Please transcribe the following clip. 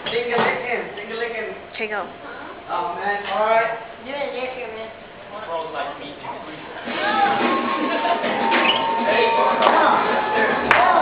Ding-a-lickin', ding-a-lickin'. Here you go. Oh, man. All right. Do it later, man. Froze like meat and grease. Hey, come on.